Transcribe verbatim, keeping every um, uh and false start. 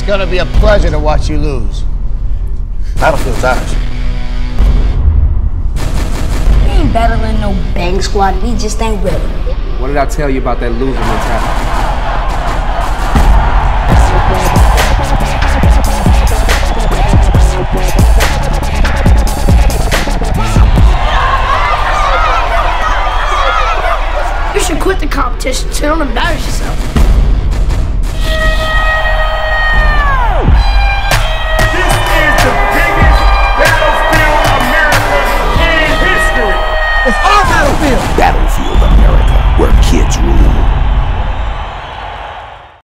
It's gonna be a pleasure to watch you lose. Battlefield's ours. We ain't battling no bang squad, we just ain't ready. What did I tell you about that losing mentality? You should quit the competition so you don't embarrass yourself.